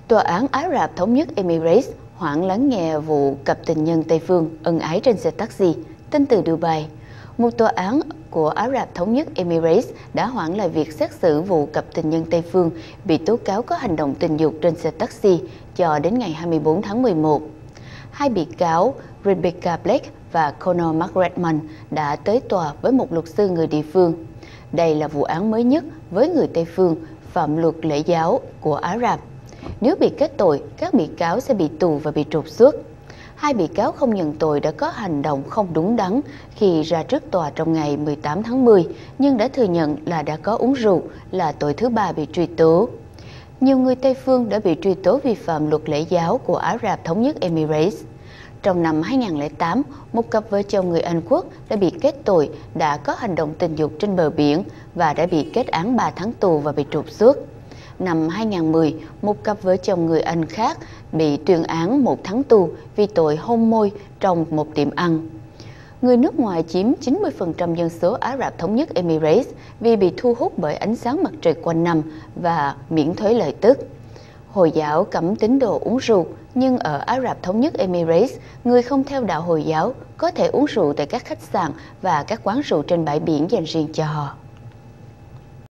Tòa án Ả Rập Thống nhất Emirates hoãn lắng nghe vụ cặp tình nhân Tây phương ân ái trên xe taxi. Tin từ Dubai, một tòa án của Ả Rập Thống nhất Emirates đã hoãn lại việc xét xử vụ cặp tình nhân Tây phương bị tố cáo có hành động tình dục trên xe taxi cho đến ngày 24 tháng 11. Hai bị cáo Rebecca Blake và Conor McRedman đã tới tòa với một luật sư người địa phương. Đây là vụ án mới nhất với người Tây phương phạm luật lễ giáo của Ả Rập. Nếu bị kết tội, các bị cáo sẽ bị tù và bị trục xuất. Hai bị cáo không nhận tội đã có hành động không đúng đắn khi ra trước tòa trong ngày 18 tháng 10, nhưng đã thừa nhận là đã có uống rượu, là tội thứ ba bị truy tố. Nhiều người Tây phương đã bị truy tố vi phạm luật lễ giáo của Ả Rập Thống nhất Emirates. Trong năm 2008, một cặp vợ chồng người Anh Quốc đã bị kết tội đã có hành động tình dục trên bờ biển và đã bị kết án 3 tháng tù và bị trục xuất. Năm 2010, một cặp vợ chồng người Anh khác bị tuyên án 1 tháng tù vì tội hôn môi trong một tiệm ăn. Người nước ngoài chiếm 90% dân số Ả Rập Thống nhất Emirates vì bị thu hút bởi ánh sáng mặt trời quanh năm và miễn thuế lợi tức. Hồi giáo cấm tín đồ uống rượu, nhưng ở Ả Rập Thống nhất Emirates, người không theo đạo Hồi giáo có thể uống rượu tại các khách sạn và các quán rượu trên bãi biển dành riêng cho họ.